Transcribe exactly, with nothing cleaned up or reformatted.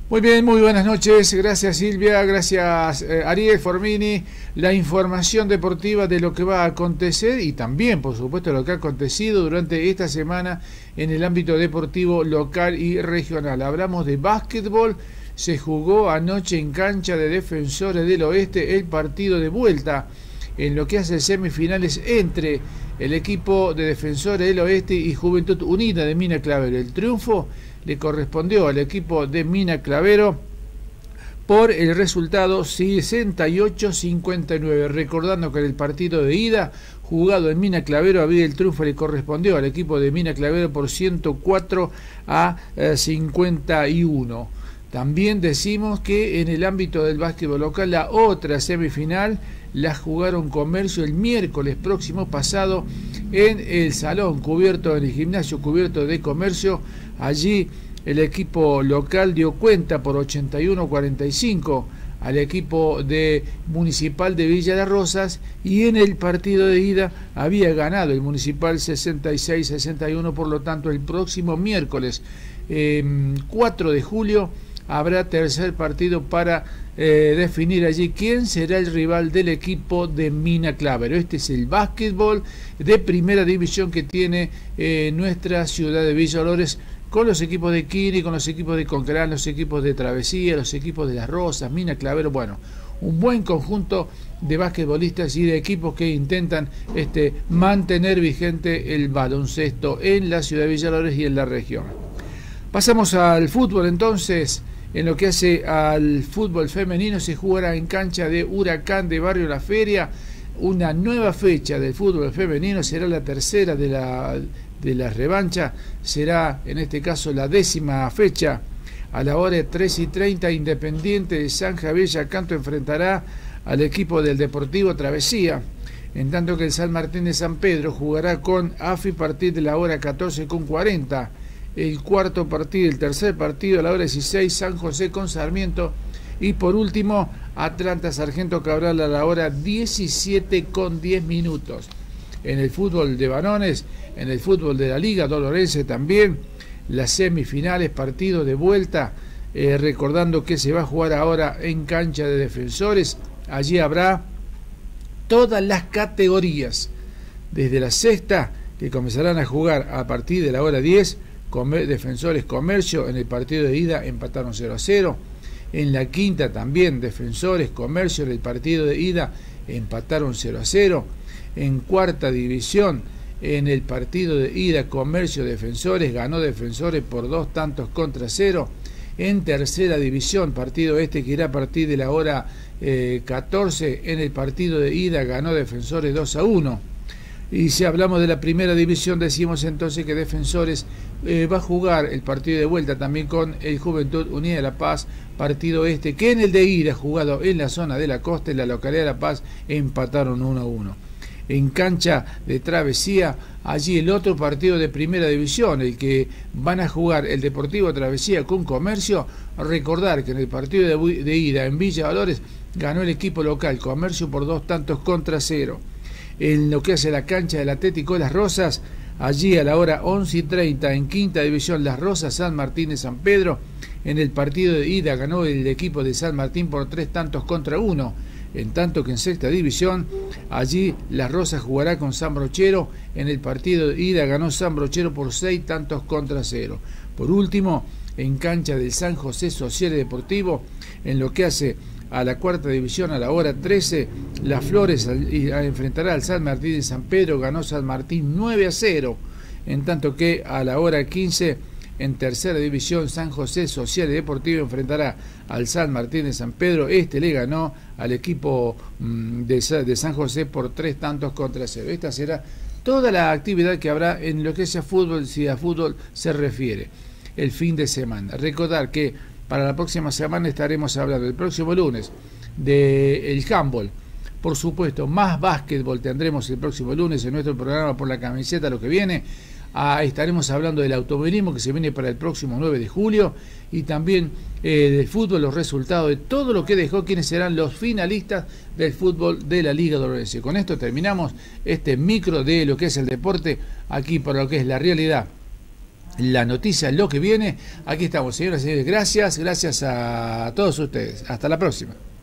Muy bien, muy buenas noches. Gracias Silvia, gracias eh, Ariel Formini. La información deportiva de lo que va a acontecer y también, por supuesto, lo que ha acontecido durante esta semana en el ámbito deportivo local y regional. Hablamos de básquetbol. Se jugó anoche en cancha de Defensores del Oeste el partido de vuelta en lo que hace semifinales entre el equipo de Defensores del Oeste y Juventud Unida de Mina Clavero. El triunfo le correspondió al equipo de Mina Clavero por el resultado sesenta y ocho a cincuenta y nueve. Recordando que en el partido de ida jugado en Mina Clavero había el triunfo le correspondió al equipo de Mina Clavero por ciento cuatro a cincuenta y uno. También decimos que en el ámbito del básquetbol local la otra semifinal la jugaron Comercio el miércoles próximo pasado en el salón cubierto, en el gimnasio cubierto de Comercio. Allí el equipo local dio cuenta por ochenta y uno a cuarenta y cinco al equipo de Municipal de Villa de Rosas, y en el partido de ida había ganado el Municipal sesenta y seis a sesenta y uno. Por lo tanto, el próximo miércoles eh, cuatro de julio habrá tercer partido para eh, definir allí quién será el rival del equipo de Mina Clavero. Este es el básquetbol de primera división que tiene eh, nuestra ciudad de Villa Dolores, con los equipos de Quiri, con los equipos de Conquerán, los equipos de Travesía, los equipos de Las Rosas, Mina Clavero. Bueno, un buen conjunto de basquetbolistas y de equipos que intentan este, mantener vigente el baloncesto en la ciudad de Villa Dolores y en la región. Pasamos al fútbol entonces. En lo que hace al fútbol femenino, se jugará en cancha de Huracán de Barrio La Feria una nueva fecha del fútbol femenino. Será la tercera de la, de la revancha, será en este caso la décima fecha. A la hora de tres y treinta, Independiente de San Javier Yacanto enfrentará al equipo del Deportivo Travesía, en tanto que el San Martín de San Pedro jugará con A F I a partir de la hora catorce con cuarenta. El cuarto partido, el tercer partido a la hora dieciséis, San José con Sarmiento. Y por último, Atlanta Sargento Cabral a la hora diecisiete con diez minutos. En el fútbol de varones, en el fútbol de la Liga Dolorense también, las semifinales, partido de vuelta, eh, recordando que se va a jugar ahora en cancha de Defensores. Allí habrá todas las categorías, desde la sexta, que comenzarán a jugar a partir de la hora diez, Defensores Comercio. En el partido de ida empataron cero a cero. En la quinta también Defensores Comercio, en el partido de ida empataron cero a cero. En cuarta división, en el partido de ida Comercio Defensores, ganó Defensores por dos tantos contra cero. En tercera división, partido este que irá a partir de la hora eh, catorce, en el partido de ida ganó Defensores dos a uno. Y si hablamos de la primera división, decimos entonces que Defensores eh, va a jugar el partido de vuelta también con el Juventud Unida de La Paz, partido este que en el de ida, jugado en la zona de la costa, en la localidad de La Paz, empataron uno a uno. En cancha de Travesía, allí el otro partido de primera división, el que van a jugar el Deportivo Travesía con Comercio. Recordar que en el partido de, de ida en Villa Dolores ganó el equipo local Comercio por dos tantos contra cero. En lo que hace la cancha del Atlético Las Rosas, allí a la hora once y treinta, en quinta división Las Rosas, San Martín de San Pedro. En el partido de ida ganó el equipo de San Martín por tres tantos contra uno. En tanto que en sexta división, allí Las Rosas jugará con San Brochero. En el partido de ida ganó San Brochero por seis tantos contra cero. Por último, en cancha del San José Social y Deportivo, en lo que hace a la cuarta división, a la hora trece, Las Flores enfrentará al San Martín de San Pedro, ganó San Martín nueve a cero. En tanto que a la hora quince, en tercera división, San José Social y Deportivo enfrentará al San Martín de San Pedro. Este le ganó al equipo de San José por tres tantos contra cero. Esta será toda la actividad que habrá en lo que sea fútbol, si a fútbol se refiere, el fin de semana. Recordar que para la próxima semana estaremos hablando el próximo lunes del handball. Por supuesto, más básquetbol tendremos el próximo lunes en nuestro programa Por la Camiseta, lo que viene. Ah, estaremos hablando del automovilismo que se viene para el próximo nueve de julio, y también eh, del fútbol, los resultados de todo lo que dejó, quienes serán los finalistas del fútbol de la Liga Dolorense. Con esto terminamos este micro de lo que es el deporte aquí por lo que es la realidad la noticia, lo que viene. Aquí estamos, señoras y señores. Gracias, gracias a todos ustedes. Hasta la próxima.